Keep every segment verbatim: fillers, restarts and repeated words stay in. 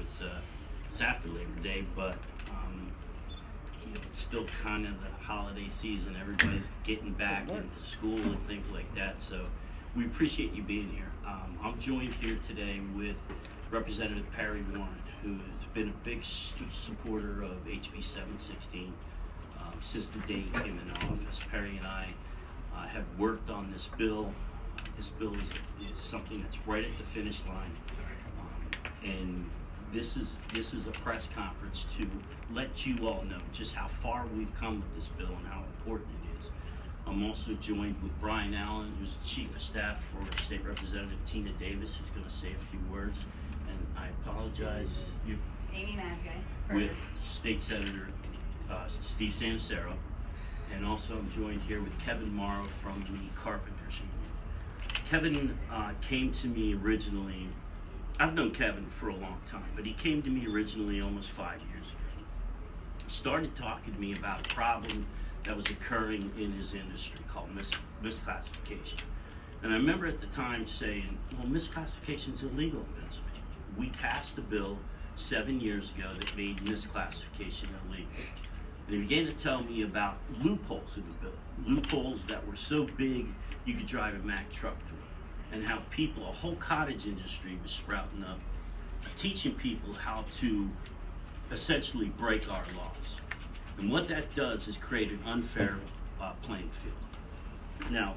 was uh, it's after Labor Day, but um, you know, it's still kind of the holiday season. Everybody's getting back into school and things like that. So we appreciate you being here. Um, I'm joined here today with Representative Perry Warren, who has been a big supporter of H B seven sixteen um, since the day he came into office. Perry and I uh, have worked on this bill. This bill is, is something that's right at the finish line, um, and this is this is a press conference to let you all know just how far we've come with this bill and how important it is. I'm also joined with Brian Allen, who's the Chief of Staff for State Representative Tina Davis, who's going to say a few words. And I apologize. You, Amy Masgay. with State Senator uh, Steve Sanacero, and also I'm joined here with Kevin Morrow from the Carpenters Union. Kevin uh, came to me originally. I've known Kevin for a long time, but he came to me originally almost five years ago. He started talking to me about a problem that was occurring in his industry called mis misclassification. And I remember at the time saying, well, misclassification is illegal in Pennsylvania. We passed a bill seven years ago that made misclassification illegal. And he began to tell me about loopholes in the bill, loopholes that were so big you could drive a Mack truck through, and how people, a whole cottage industry was sprouting up, teaching people how to essentially break our laws. And what that does is create an unfair uh, playing field. Now,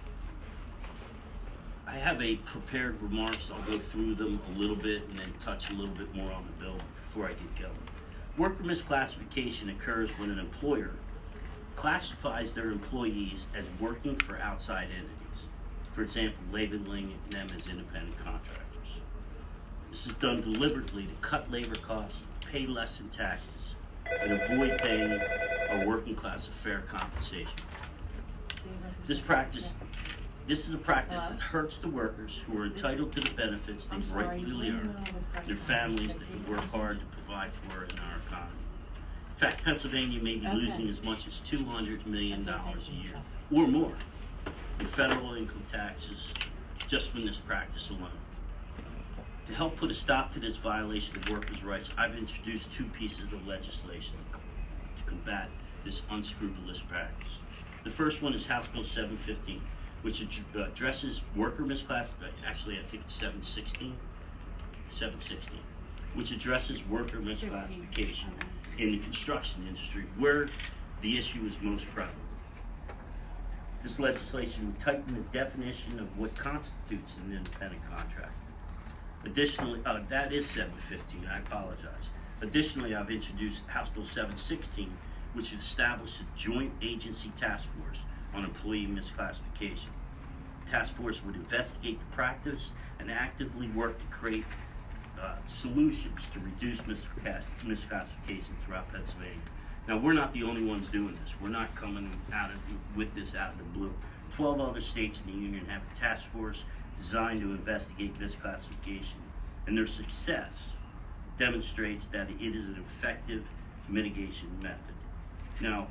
I have a prepared remarks. I'll go through them a little bit and then touch a little bit more on the bill before I get going. Worker misclassification occurs when an employer classifies their employees as working for outside entities. For example, labeling them as independent contractors. This is done deliberately to cut labor costs, pay less in taxes, and avoid paying our working class a fair compensation. This practice This is a practice that hurts the workers who are entitled to the benefits they rightfully earn, their families that they work hard to provide for in our economy. In fact, Pennsylvania may be losing as much as two hundred million dollars a year, or more, in federal income taxes just from this practice alone. To help put a stop to this violation of workers' rights, I've introduced two pieces of legislation to combat this unscrupulous practice. The first one is House Bill seven fifteen. Which addresses worker misclassification, actually I think it's seven sixteen, seven sixteen, which addresses worker misclassification in the construction industry where the issue is most prevalent. This legislation would tighten the definition of what constitutes an independent contractor. Additionally, uh, that is seven fifteen, I apologize. Additionally, I've introduced House Bill seven sixteen, which would establish a joint agency task force on employee misclassification. The task force would investigate the practice and actively work to create uh, solutions to reduce misclassification throughout Pennsylvania. Now, we're not the only ones doing this. We're not coming out of, with this out of the blue. Twelve other states in the union have a task force designed to investigate misclassification, and their success demonstrates that it is an effective mitigation method. Now,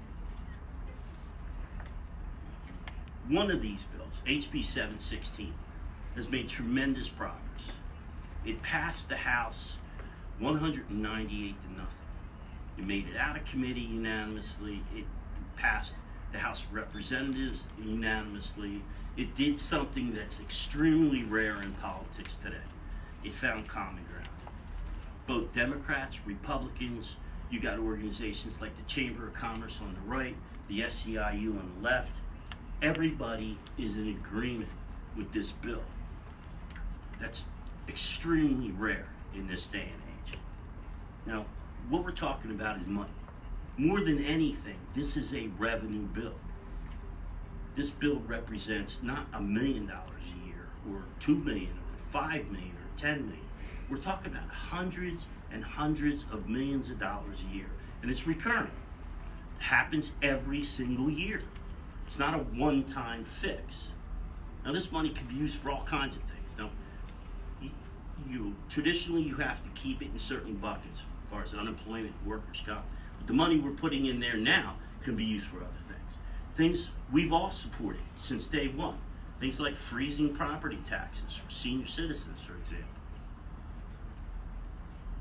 one of these bills, H B seven sixteen, has made tremendous progress. It passed the House one hundred ninety-eight to nothing. It made it out of committee unanimously. It passed the House of Representatives unanimously. It did something that's extremely rare in politics today. It found common ground. Both Democrats, Republicans, you got organizations like the Chamber of Commerce on the right, the S E I U on the left. Everybody is in agreement with this bill. That's extremely rare in this day and age. Now, what we're talking about is money. More than anything, this is a revenue bill. This bill represents not a million dollars a year, or two million, or five million, or ten million. We're talking about hundreds and hundreds of millions of dollars a year, and it's recurring. It happens every single year. It's not a one-time fix. Now, this money can be used for all kinds of things. Now, you, you traditionally you have to keep it in certain buckets, as far as unemployment, workers' comp. But the money we're putting in there now can be used for other things. Things we've all supported since day one. Things like freezing property taxes for senior citizens, for example.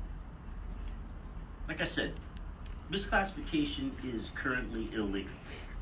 like I said, misclassification is currently illegal.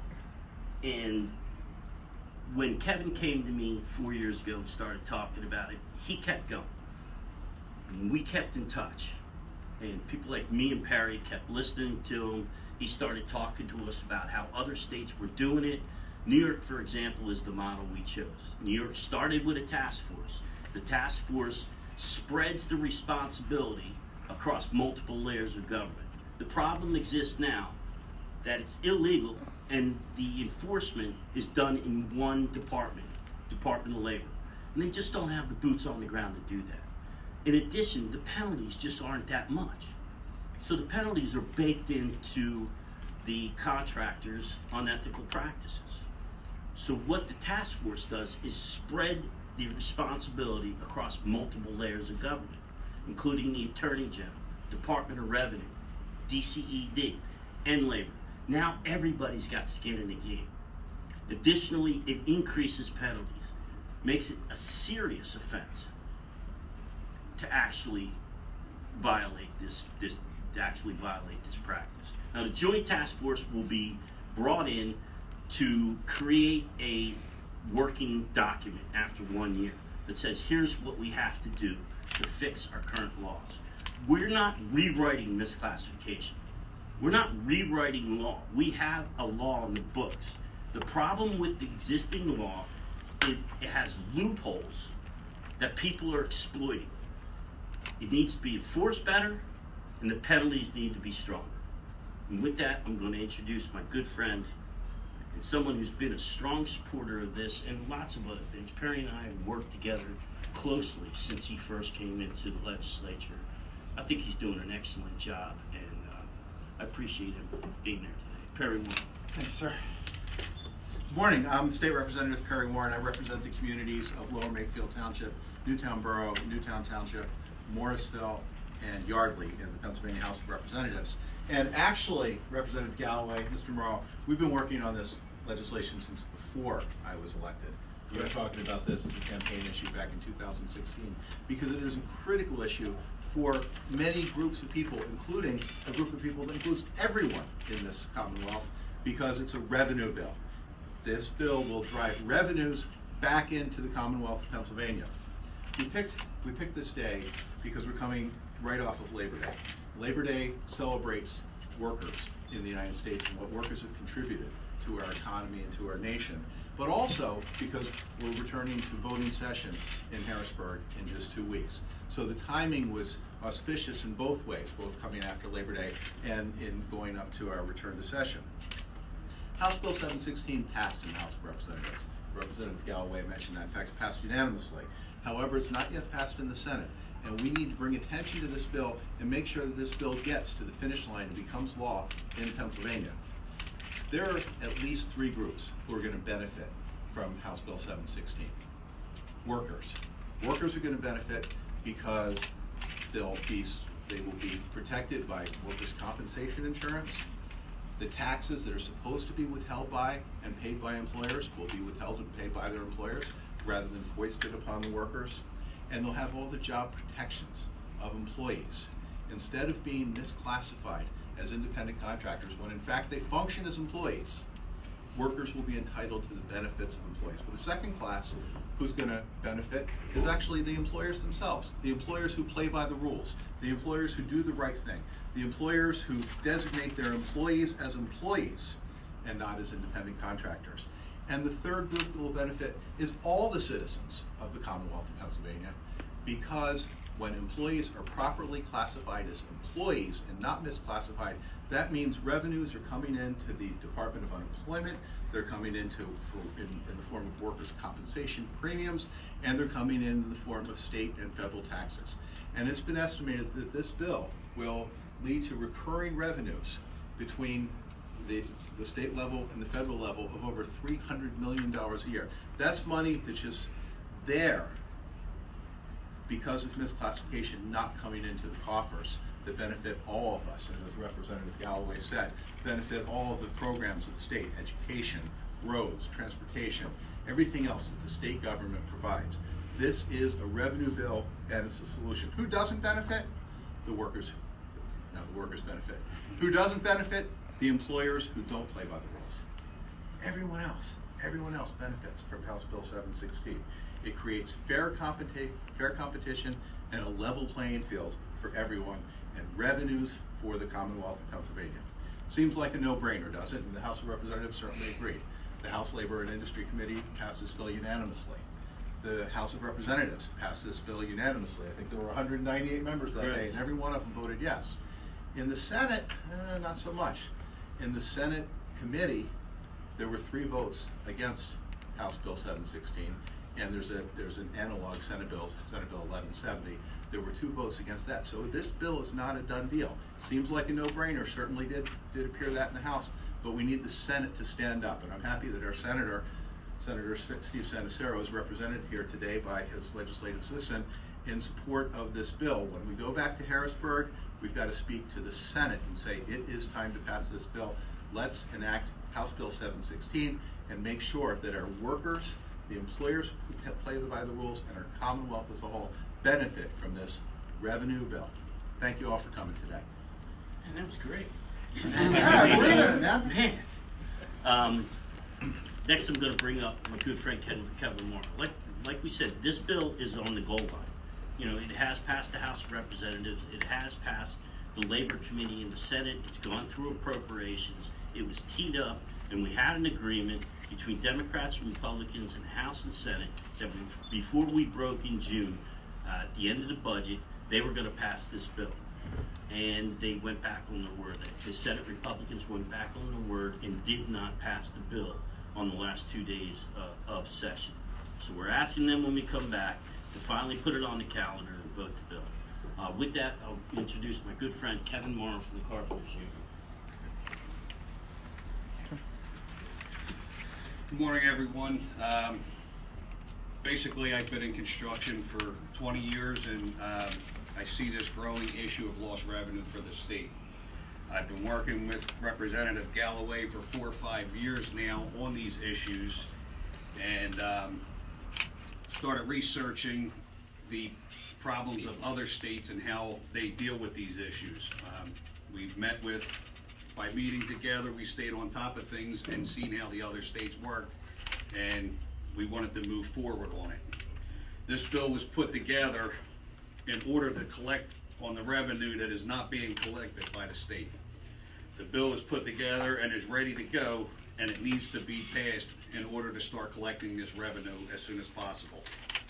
And when Kevin came to me four years ago and started talking about it, he kept going. And we kept in touch. And people like me and Perry kept listening to him. He started talking to us about how other states were doing it. New York, for example, is the model we chose. New York started with a task force. The task force spreads the responsibility across multiple layers of government. The problem exists now that it's illegal and the enforcement is done in one department, Department of Labor. And they just don't have the boots on the ground to do that. In addition, the penalties just aren't that much. So the penalties are baked into the contractors' unethical practices. So what the task force does is spread the responsibility across multiple layers of government, including the Attorney General, Department of Revenue, D C E D, and Labor. Now everybody's got skin in the game. Additionally, it increases penalties, makes it a serious offense to actually violate this, this to actually violate this practice. Now the Joint Task Force will be brought in to create a working document after one year that says here's what we have to do to fix our current laws. We're not rewriting misclassification. We're not rewriting law. We have a law in the books. The problem with the existing law is it has loopholes that people are exploiting. It needs to be enforced better, and the penalties need to be stronger. And with that, I'm going to introduce my good friend and someone who's been a strong supporter of this and lots of other things. Perry and I have worked together closely since he first came into the legislature. I think he's doing an excellent job, and uh, I appreciate him being there today. Perry Warren. Thank you, sir. Good morning. I'm State Representative Perry Warren. I represent the communities of Lower Makefield Township, Newtown Borough, Newtown Township, Morrisville, and Yardley in the Pennsylvania House of Representatives. And actually, Representative Galloway, Mister Morrow, we've been working on this legislation since before I was elected. We were talking about this as a campaign issue back in two thousand sixteen because it is a critical issue for many groups of people, including a group of people that includes everyone in this Commonwealth, because it's a revenue bill. This bill will drive revenues back into the Commonwealth of Pennsylvania. We picked, we picked this day because we're coming right off of Labor Day. Labor Day celebrates workers in the United States and what workers have contributed to our economy and to our nation, but also because we're returning to voting session in Harrisburg in just two weeks. So the timing was auspicious in both ways, both coming after Labor Day and in going up to our return to session. House Bill seven sixteen passed in the House of Representatives. Representative Galloway mentioned that. In fact, it passed unanimously. However, it's not yet passed in the Senate, and we need to bring attention to this bill and make sure that this bill gets to the finish line and becomes law in Pennsylvania. There are at least three groups who are going to benefit from House Bill seven sixteen. Workers. Workers are going to benefit because they'll be, they will be protected by workers' compensation insurance. The taxes that are supposed to be withheld by and paid by employers will be withheld and paid by their employers rather than foisted upon the workers. And they'll have all the job protections of employees instead of being misclassified as independent contractors when in fact they function as employees. Workers will be entitled to the benefits of employees. But the second class who's going to benefit is actually the employers themselves, the employers who play by the rules, the employers who do the right thing, the employers who designate their employees as employees and not as independent contractors. And the third group that will benefit is all the citizens of the Commonwealth of Pennsylvania, because when employees are properly classified as employees and not misclassified, that means revenues are coming into the Department of Unemployment, they're coming into for, in, in the form of workers' compensation premiums, and they're coming in in the form of state and federal taxes. And it's been estimated that this bill will lead to recurring revenues between the, the state level and the federal level of over three hundred million dollars a year. That's money that's just there because of misclassification not coming into the coffers that benefit all of us, and as Representative Galloway said, benefit all of the programs of the state, education, roads, transportation, everything else that the state government provides. This is a revenue bill, and it's a solution. Who doesn't benefit? The workers Now the workers benefit. Who doesn't benefit? The employers who don't play by the rules. Everyone else, everyone else benefits from House Bill seven sixteen. It creates fair, competi fair competition and a level playing field for everyone and revenues for the Commonwealth of Pennsylvania. Seems like a no-brainer, doesn't it? And the House of Representatives certainly agreed. The House Labor and Industry Committee passed this bill unanimously. The House of Representatives passed this bill unanimously. I think there were one hundred ninety-eight members that right. day, and every one of them voted yes. In the Senate, eh, not so much. In the Senate committee, there were three votes against House Bill seven sixteen, and there's a there's an analog Senate bill, Senate Bill eleven seventy. There were two votes against that. So this bill is not a done deal. Seems like a no-brainer. Certainly did did appear that in the House, but we need the Senate to stand up. And I'm happy that our senator, Senator Steve Sanacero, is represented here today by his legislative assistant in support of this bill. When we go back to Harrisburg, we've got to speak to the Senate and say it is time to pass this bill. Let's enact House Bill seven sixteen and make sure that our workers, the employers who play by the rules, and our Commonwealth as a whole benefit from this revenue bill. Thank you all for coming today. And that was great. Yeah, believe it, man. Man. Um, next, I'm going to bring up my good friend Kevin, Kevin Moore. Like, like we said, this bill is on the goal line. You know, it has passed the House of Representatives. It has passed the Labor Committee in the Senate. It's gone through appropriations. It was teed up, and we had an agreement between Democrats and Republicans in House and Senate that we, before we broke in June, uh, at the end of the budget, they were going to pass this bill. And they went back on their word. The Senate Republicans went back on their word and did not pass the bill on the last two days uh, of session. So we're asking them when we come back to finally put it on the calendar and vote the bill. Uh, with that, I'll introduce my good friend Kevin Moore from the Carpenters Union. Good morning, everyone. Um, basically, I've been in construction for twenty years, and um, I see this growing issue of lost revenue for the state. I've been working with Representative Galloway for four or five years now on these issues, and um, started researching the problems of other states and how they deal with these issues. Um, we've met with By meeting together, we stayed on top of things and seen how the other states worked, and we wanted to move forward on it. This bill was put together in order to collect on the revenue that is not being collected by the state. The bill is put together and is ready to go, and it needs to be passed in order to start collecting this revenue as soon as possible.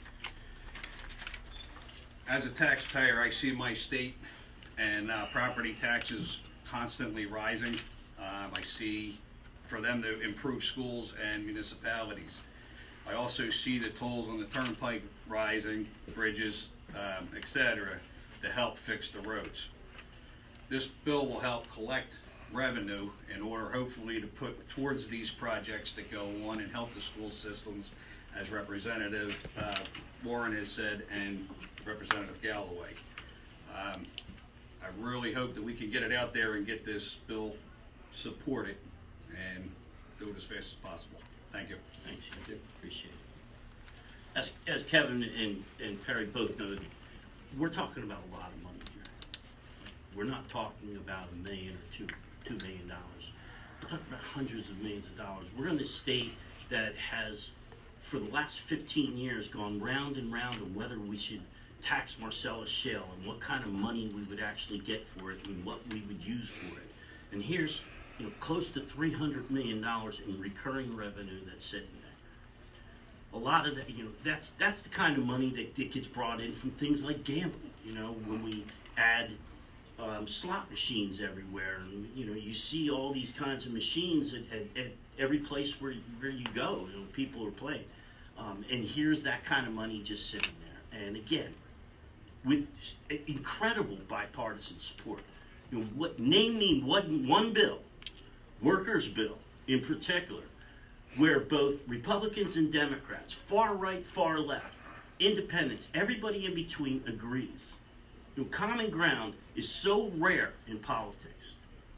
As a taxpayer, I see my state and uh, property taxes constantly rising. Um, I see for them to improve schools and municipalities. I also see the tolls on the turnpike rising, bridges, um, et cetera, to help fix the roads. This bill will help collect revenue in order hopefully to put towards these projects that go on and help the school systems, as Representative uh, Warren has said and Representative Galloway. Um, I really hope that we can get it out there and get this bill supported and do it as fast as possible. Thank you. Thanks, I appreciate it. As, as Kevin and, and Perry both noted, we're talking about a lot of money here. We're not talking about a million or two, two million dollars. We're talking about hundreds of millions of dollars. We're in a state that has, for the last fifteen years, gone round and round on whether we should tax Marcellus Shale and what kind of money we would actually get for it and what we would use for it. And here's, you know, close to three hundred million dollars in recurring revenue that's sitting there. A lot of that, you know, that's that's the kind of money that, that gets brought in from things like gambling. You know, when we add um, slot machines everywhere, and you know, you see all these kinds of machines at, at, at every place where where you go. You know, people are playing, um, and here's that kind of money just sitting there. And again, with incredible bipartisan support. You know, what, name me one, one bill, workers' bill in particular, where both Republicans and Democrats, far right, far left, independents, everybody in between agrees. You know, common ground is so rare in politics.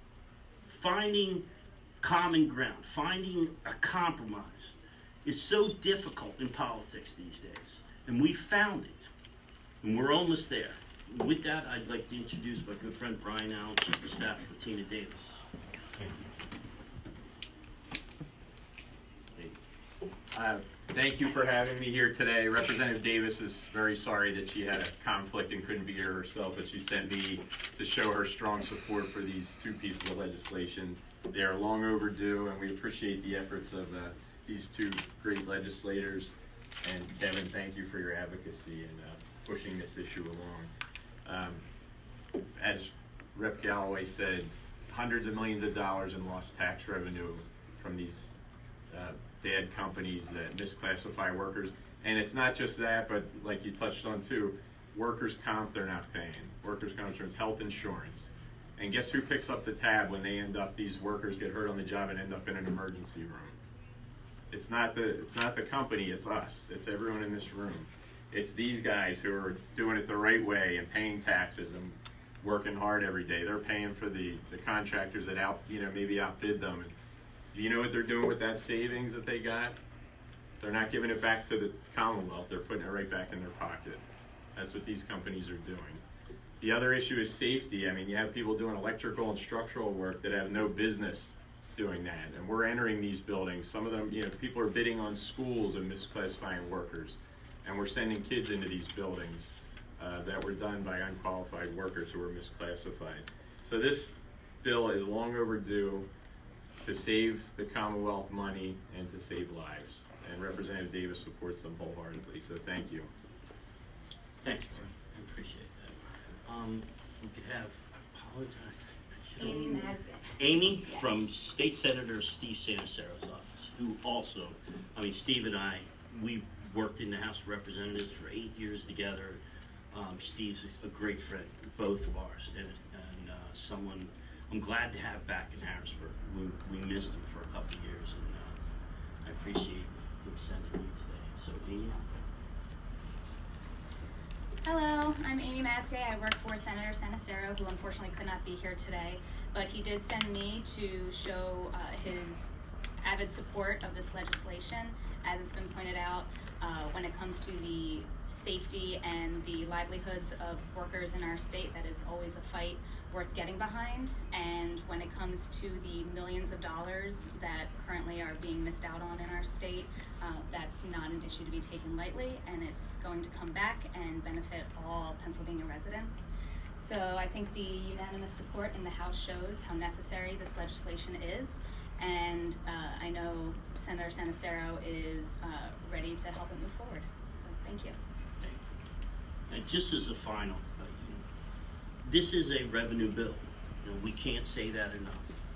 Finding common ground, finding a compromise is so difficult in politics these days. And we found it. And we're almost there. with that, I'd like to introduce my good friend Brian Allen, Chief of Staff for Tina Davis. Thank you. Uh, thank you for having me here today. Representative Davis is very sorry that she had a conflict and couldn't be here herself, but she sent me to show her strong support for these two pieces of legislation. They are long overdue, and we appreciate the efforts of uh, these two great legislators. And Kevin, thank you for your advocacy and uh, pushing this issue along. Um, as Representative Galloway said, hundreds of millions of dollars in lost tax revenue from these uh, bad companies that misclassify workers. And it's not just that, but like you touched on too, workers' comp they're not paying. Workers' comp insurance, health insurance. And guess who picks up the tab when they end up, these workers get hurt on the job and end up in an emergency room? It's not the, it's not the company, it's us. It's everyone in this room. It's these guys who are doing it the right way and paying taxes and working hard every day. They're paying for the, the contractors that out, you know, maybe outbid them. And do you know what they're doing with that savings that they got? They're not giving it back to the Commonwealth. They're putting it right back in their pocket. That's what these companies are doing. The other issue is safety. I mean, you have people doing electrical and structural work that have no business doing that. And we're entering these buildings. Some of them, you know, people are bidding on schools and misclassifying workers. And we're sending kids into these buildings uh, that were done by unqualified workers who were misclassified. So this bill is long overdue to save the Commonwealth money and to save lives. And Representative Davis supports them wholeheartedly. So thank you. Thank you, sir. I appreciate that. Um, we could have, I apologize. Amy Masvin. Amy Yes. from State Senator Steve Sanacero's office, who also, I mean, Steve and I, we worked in the House of Representatives for eight years together. Um, Steve's a great friend, both of ours, and, and uh, someone I'm glad to have back in Harrisburg. We, we missed him for a couple of years, and uh, I appreciate him sending me today. So, Amy. Hello, I'm Amy Masvin. I work for Senator Sanacero, who unfortunately could not be here today, but he did send me to show uh, his avid support of this legislation. As it's been pointed out, uh, when it comes to the safety and the livelihoods of workers in our state, that is always a fight worth getting behind. And when it comes to the millions of dollars that currently are being missed out on in our state, uh, that's not an issue to be taken lightly, and it's going to come back and benefit all Pennsylvania residents. So I think the unanimous support in the House shows how necessary this legislation is, and uh, I know Senator Sanacero is uh, ready to help it move forward. So thank you. And just as a final, uh, you know, this is a revenue bill. You know, we can't say that enough.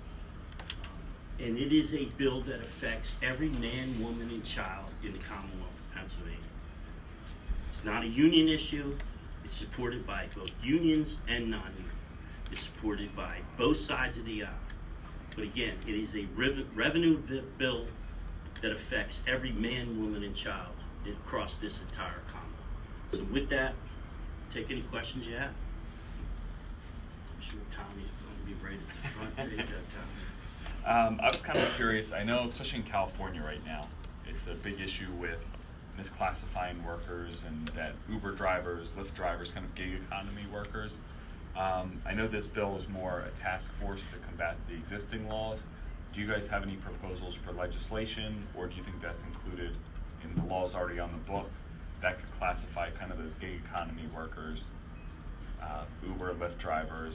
Um, and it is a bill that affects every man, woman, and child in the Commonwealth of Pennsylvania. It's not a union issue. It's supported by both unions and non-union. It's supported by both sides of the aisle. But again, it is a rev revenue bill that affects every man, woman, and child across this entire Commonwealth. So with that, take any questions you have. I'm sure Tommy's going to be right at the front. There you go, Tommy. Um, I was kind of curious. I know, especially in California right now, it's a big issue with misclassifying workers and that Uber drivers, Lyft drivers, kind of gig economy workers. Um, I know this bill is more a task force to combat the existing laws. Do you guys have any proposals for legislation, or do you think that's included in the laws already on the book that could classify kind of those gig economy workers, uh, Uber, Lyft drivers,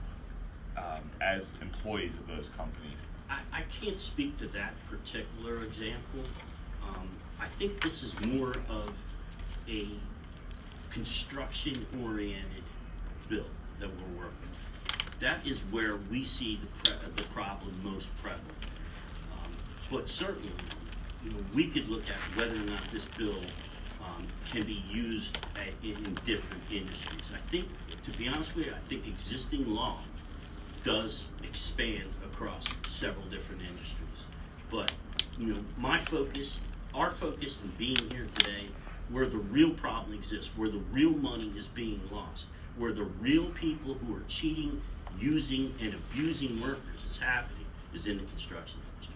um, as employees of those companies? I, I can't speak to that particular example. Um, I think this is more of a construction-oriented bill that we're working with. That is where we see the, pre the problem most prevalent. Um, but certainly, you know, we could look at whether or not this bill um, can be used at, in, in different industries. I think, to be honest with you, I think existing law does expand across several different industries. But, you know, my focus, our focus in being here today, where the real problem exists, where the real money is being lost, where the real people who are cheating, using, and abusing workers is happening, is in the construction industry.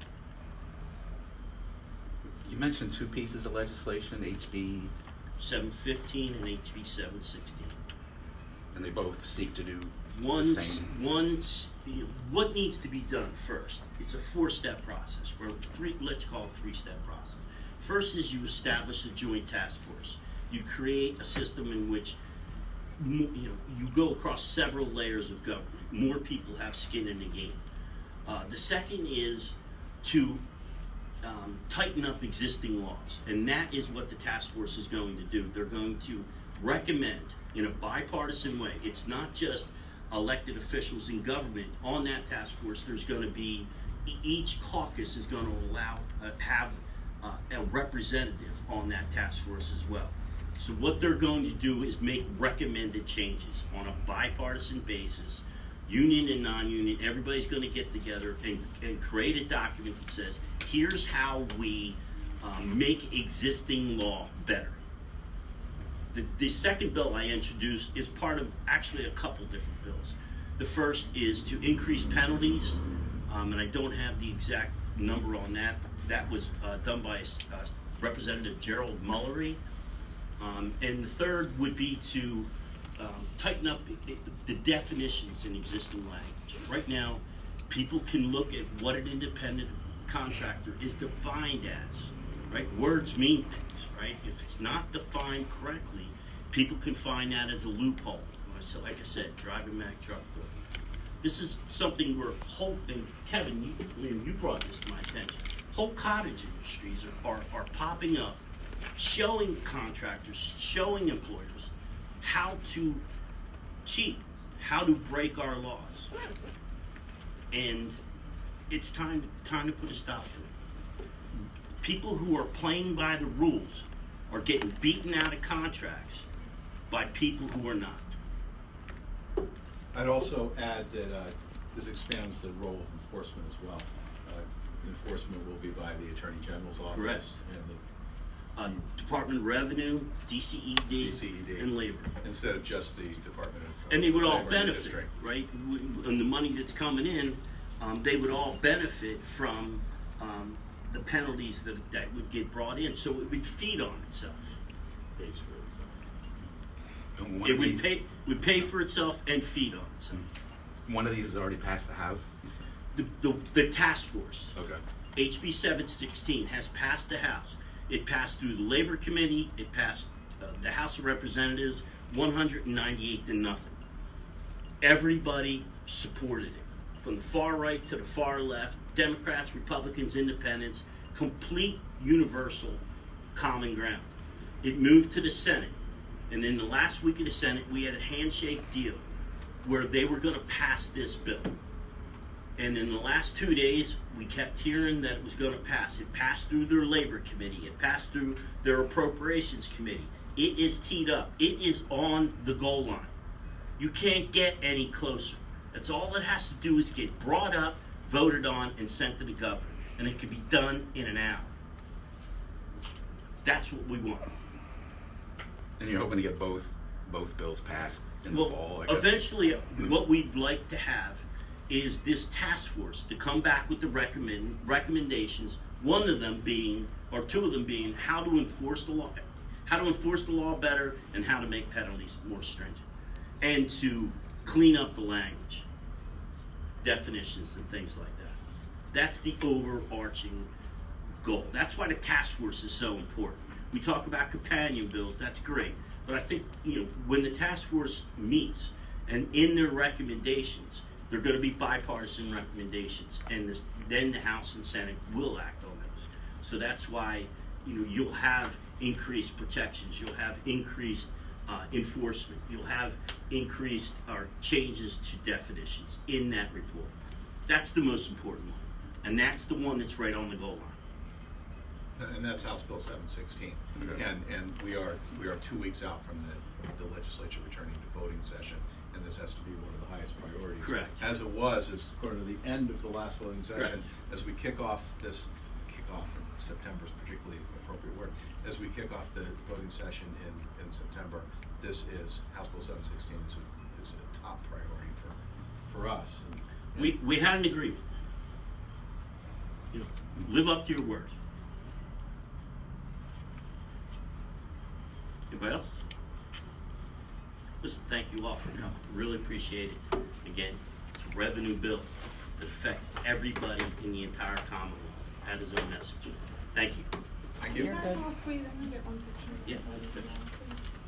You mentioned two pieces of legislation, H B seven fifteen and H B seven sixteen. And they both seek to do One, the same. one, s- you know, what needs to be done first? It's a four-step process, or three, let's call it three-step process. First is you establish a joint task force. You create a system in which, mo- you know, you go across several layers of government. More people have skin in the game. Uh, the second is to um, tighten up existing laws, and that is what the task force is going to do. They're going to recommend in a bipartisan way. It's not just elected officials in government on that task force. There's going to be, e- each caucus is going to allow, uh, have uh, a representative on that task force as well. So what they're going to do is make recommended changes on a bipartisan basis, union and non-union. Everybody's going to get together and, and create a document that says, here's how we um, make existing law better. The, the second bill I introduced is part of actually a couple different bills. The first is to increase penalties, um, and I don't have the exact number on that. That was uh, done by uh, Representative Gerald Mullery. Um, and the third would be to um, tighten up the, the definitions in existing language. Right now, people can look at what an independent contractor is defined as. Right? Words mean things, right? If it's not defined correctly, people can find that as a loophole. So, like I said, driving Mack truck. This is something where whole, and Kevin, you, Liam, you brought this to my attention. Whole cottage industries are, are, are popping up, showing contractors, showing employers how to cheat, how to break our laws. And it's time, time to put a stop to it. People who are playing by the rules are getting beaten out of contracts by people who are not. I'd also add that uh, this expands the role of enforcement as well. Uh, enforcement will be by the Attorney General's office. Correct. And the Um, Department of Revenue, D C E D, D C E D. and Labor. instead of just the Department of. And they would all Labor and benefit, Industry. right? And the money that's coming in, um, they would all benefit from um, the penalties that, that would get brought in. So it would feed on itself. And one It of would these- pay, would pay for itself and feed on itself. One of these has already passed the House, you said? The, the, the task force, Okay. H B seven sixteen, has passed the House. It passed through the Labor Committee. It passed uh, the House of Representatives, one hundred ninety-eight to nothing. Everybody supported it, from the far right to the far left, Democrats, Republicans, Independents, complete universal common ground. It moved to the Senate, and in the last week of the Senate, we had a handshake deal where they were going to pass this bill. And in the last two days, we kept hearing that it was going to pass. It passed through their Labor Committee. It passed through their Appropriations Committee. It is teed up. It is on the goal line. You can't get any closer. That's all it has to do is get brought up, voted on, and sent to the governor. And it can be done in an hour. That's what we want. And you're hoping to get both both bills passed in Well, the fall, I guess? eventually, what we'd like to have is this task force to come back with the recommend recommendations. One of them being, or two of them being, how to enforce the law, how to enforce the law better, and how to make penalties more stringent, and to clean up the language, definitions, and things like that. That's the overarching goal. That's why the task force is so important. We talk about companion bills. That's great, but I think, you know, when the task force meets and in their recommendations, they're going to be bipartisan recommendations, and this, then the House and Senate will act on those. So that's why, you know, you'll have increased protections, you'll have increased uh, enforcement, you'll have increased or changes to definitions in that report. That's the most important one, and that's the one that's right on the goal line. And that's House Bill seven sixteen. Okay. And, and we are, we are two weeks out from the, the legislature returning to voting session, and this has to be one of the highest priorities. Correct. As it was, as according to the end of the last voting session, Correct. as we kick off this, kick off, September is particularly appropriate word, as we kick off the voting session in, in September, this is, House Bill seven sixteen is a, is a top priority for, for us. And, and We, we had an agreement. You know, live up to your word. Anybody else? Listen, thank you all for coming. Really appreciate it. Again, it's a revenue bill that affects everybody in the entire Commonwealth. That is our message. Thank you. Thank you. Can I also squeeze in and get one picture? Yes.